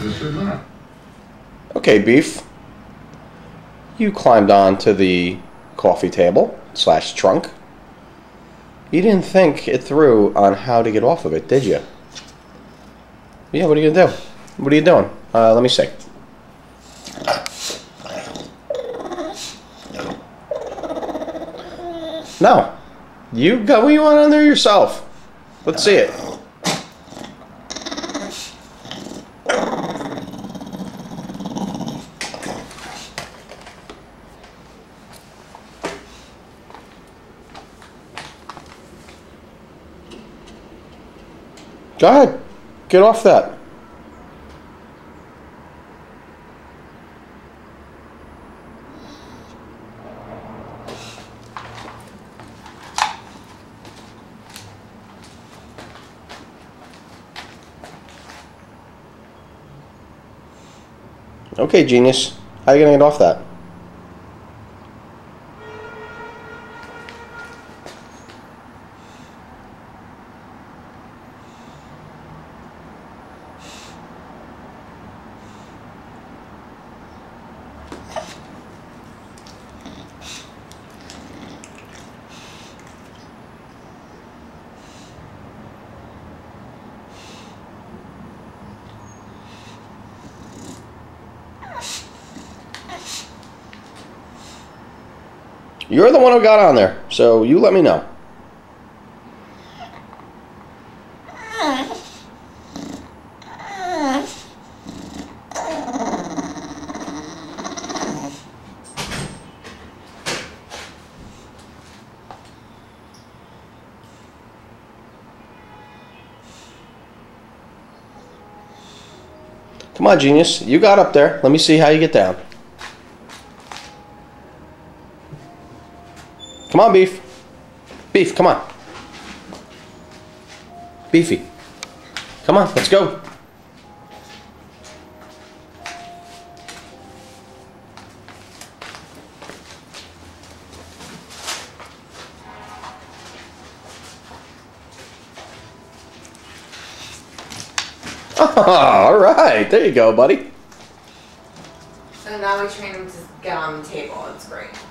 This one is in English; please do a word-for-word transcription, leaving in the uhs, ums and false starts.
said not. Okay, Beef. You climbed onto the coffee table slash trunk. You didn't think it through on how to get off of it, did you? Yeah, what are you gonna do? What are you doing? Uh, let me see. No. You go what you want on there yourself. Let's see it. Go ahead. Get off that. Okay, genius. How are you going to get off that? You're the one who got on there, so you let me know. Come on, genius. You got up there. Let me see how you get down. Come on, Beef. Beef, come on. Beefy. Come on, let's go. Oh, all right. There you go, buddy. So now we train him to get on the table. It's great.